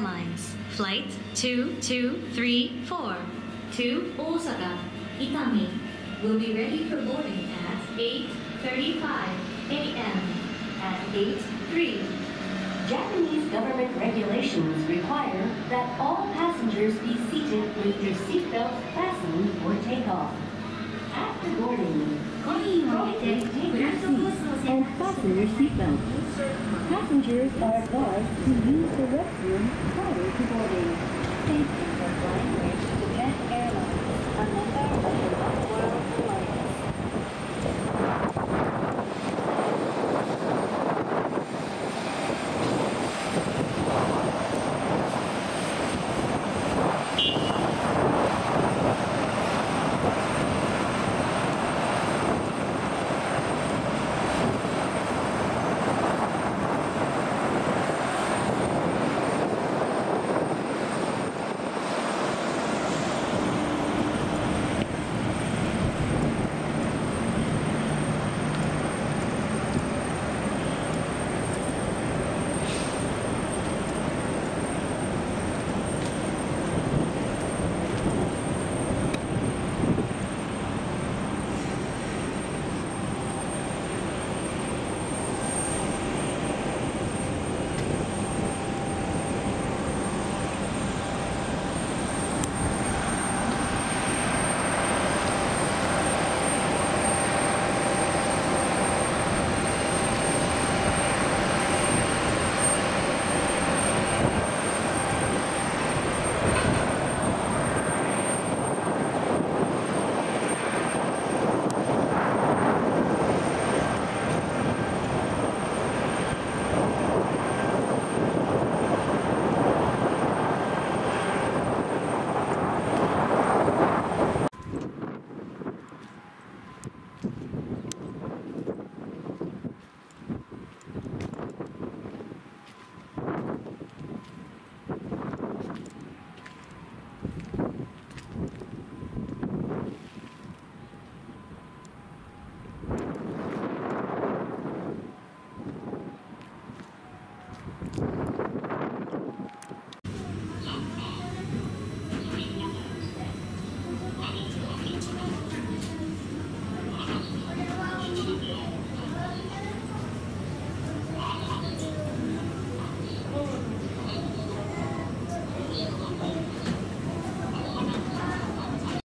Airlines, Flight 2234 to Osaka, Itami, will be ready for boarding at 8:35 a.m. At 8:03. Japanese government regulations require that all passengers be seated with their seatbelts fastened for takeoff. After boarding, please take your seat and fasten your seatbelt. Passengers are advised to use the restroom prior to boarding. Thank you for flying with